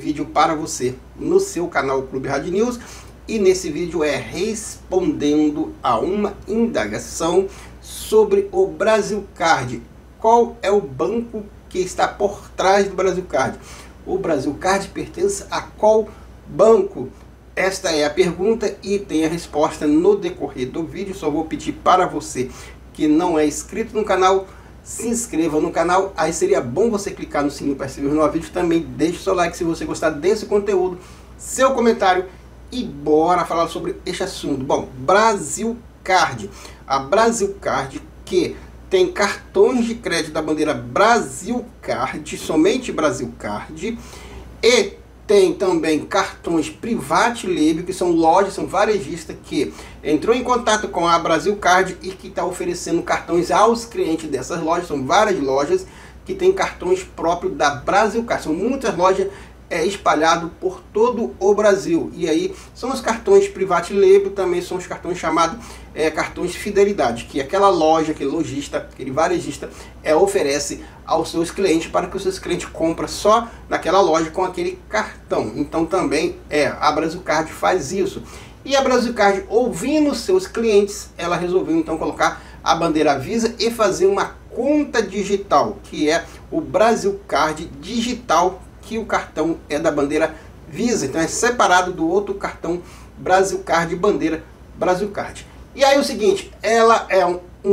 vídeo para você no seu canal Clube Hard News. E nesse vídeo é respondendo a uma indagação sobre o Brasilcard. Qual é o banco que está por trás do Brasilcard? O Brasilcard pertence a qual banco? Esta é a pergunta e tem a resposta no decorrer do vídeo. Só vou pedir para você que não é inscrito no canal, se inscreva no canal. Aí seria bom você clicar no sininho para receber os novos vídeos. Também deixe seu like se você gostar desse conteúdo, seu comentário e bora falar sobre este assunto. Bom, Brasilcard. A Brasilcard, que tem cartões de crédito da bandeira Brasilcard, somente Brasilcard, e tem também cartões Private Label, que são lojas, são varejistas que entrou em contato com a Brasilcard e que está oferecendo cartões aos clientes dessas lojas. São várias lojas que têm cartões próprios da Brasilcard. São muitas lojas espalhadas por todo o Brasil. E aí são os cartões Private Label, também são os cartões chamados cartões Fidelidade, que aquela loja, aquele lojista, aquele varejista oferece aos seus clientes para que os seus clientes comprem só naquela loja com aquele cartão. Então também a Brasilcard faz isso. E a Brasilcard, ouvindo seus clientes, ela resolveu então colocar a bandeira Visa e fazer uma conta digital, que é o Brasilcard digital, que o cartão é da bandeira Visa, então é separado do outro cartão Brasilcard, bandeira Brasilcard. E aí o seguinte, ela é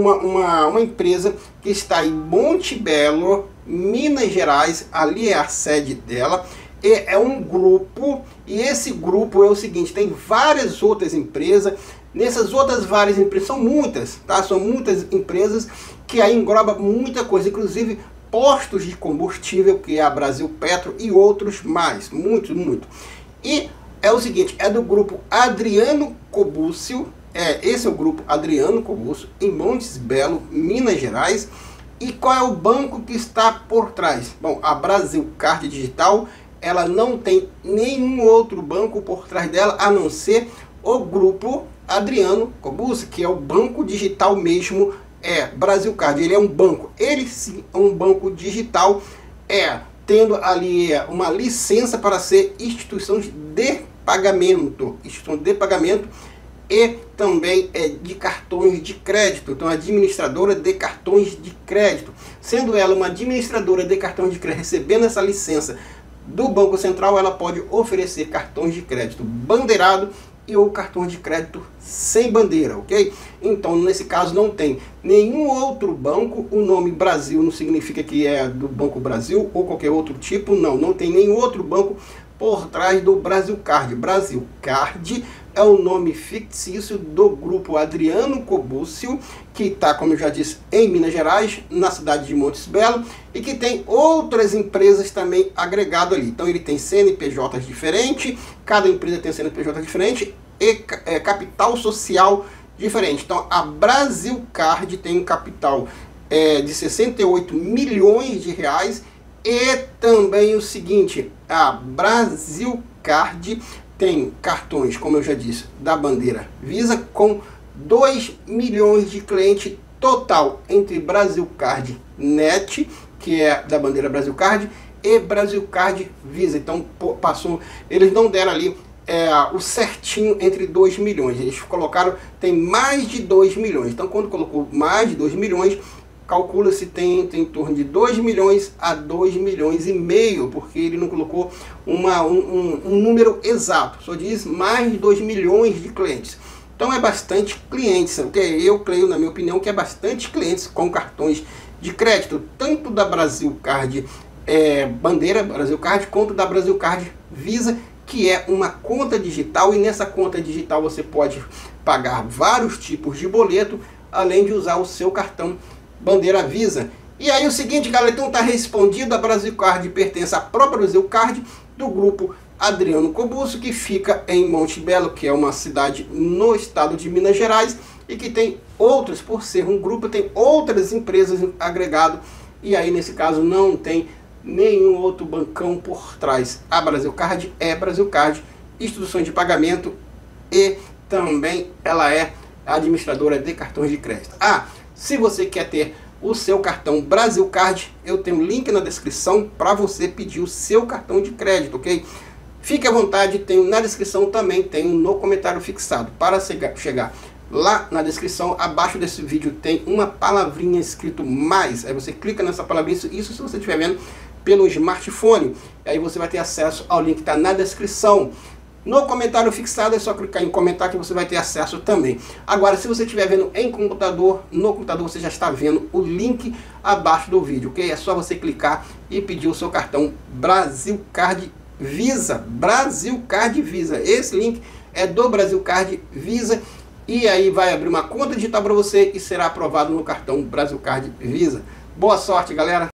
uma empresa que está em Monte Belo, Minas Gerais, ali é a sede dela, e é um grupo, e esse grupo é o seguinte, tem várias outras empresas. Nessas outras várias empresas, são muitas, tá? São muitas empresas que aí engloba muita coisa, inclusive postos de combustível, que é a Brasil Petro, e outros mais, muito. E é o seguinte, é do grupo Adriano Cobúcio, esse é o grupo Adriano Cobúcio, em Montes Belo, Minas Gerais. E qual é o banco que está por trás? Bom, a Brasilcard Digital, ela não tem nenhum outro banco por trás dela, a não ser o grupo Adriano Cobúcio, que é o banco digital mesmo, Brasilcard. Ele é um banco, ele sim é um banco digital, tendo ali uma licença para ser instituição de pagamento, e também de cartões de crédito. Então, administradora de cartões de crédito, sendo ela uma administradora de cartões de crédito, recebendo essa licença do Banco Central, ela pode oferecer cartões de crédito bandeirado e ou cartões de crédito sem bandeira, ok? Então, nesse caso, não tem nenhum outro banco. O nome Brasil não significa que é do Banco Brasil ou qualquer outro tipo, não tem nenhum outro banco por trás do Brasilcard. Brasilcard é o nome fictício do grupo Adriano Cobúcio, que está, como eu já disse, em Minas Gerais, na cidade de Montes Belo, e que tem outras empresas também agregado ali. Então ele tem CNPJ diferente, cada empresa tem CNPJ diferente e capital social diferente. Então a Brasilcard tem um capital de 68 milhões de reais. E também o seguinte, a Brasilcard tem cartões, como eu já disse, da bandeira Visa, com 2 milhões de clientes total entre Brasilcard Net, que é da bandeira Brasilcard, e Brasilcard Visa. Então eles não deram ali o certinho entre 2 milhões, eles colocaram, tem mais de 2 milhões. Então quando colocou mais de 2 milhões, calcula-se tem em torno de 2 milhões a 2 milhões e meio, porque ele não colocou um número exato, só diz mais de 2 milhões de clientes. Então é bastante clientes, ok? Eu creio, na minha opinião, que é bastante clientes com cartões de crédito, tanto da Brasilcard bandeira Brasilcard, quanto da Brasilcard Visa, que é uma conta digital, e nessa conta digital você pode pagar vários tipos de boleto, além de usar o seu cartão bandeira Visa. E aí o seguinte, galera, então tá respondido. A Brasilcard pertence à própria Brasilcard, do grupo Adriano Cobúcio, que fica em Monte Belo, que é uma cidade no estado de Minas Gerais, e que tem outras, por ser um grupo, tem outras empresas agregadas, e aí nesse caso não tem nenhum outro bancão por trás. A Brasilcard é Brasilcard, instituição de pagamento, e também ela é administradora de cartões de crédito. Se você quer ter o seu cartão Brasil Card, eu tenho um link na descrição para você pedir o seu cartão de crédito, ok? Fique à vontade, tenho na descrição também, tenho no comentário fixado. Para chegar lá na descrição, abaixo desse vídeo tem uma palavrinha escrito mais. Aí você clica nessa palavrinha, isso se você estiver vendo pelo smartphone. Aí você vai ter acesso ao link que está na descrição. No comentário fixado é só clicar em comentar que você vai ter acesso também. Agora, se você estiver vendo em computador, no computador você já está vendo o link abaixo do vídeo, ok? É só você clicar e pedir o seu cartão Brasil Card Visa. Brasil Card Visa. Esse link é do Brasil Card Visa. E aí vai abrir uma conta digital para você e será aprovado no cartão Brasil Card Visa. Boa sorte, galera!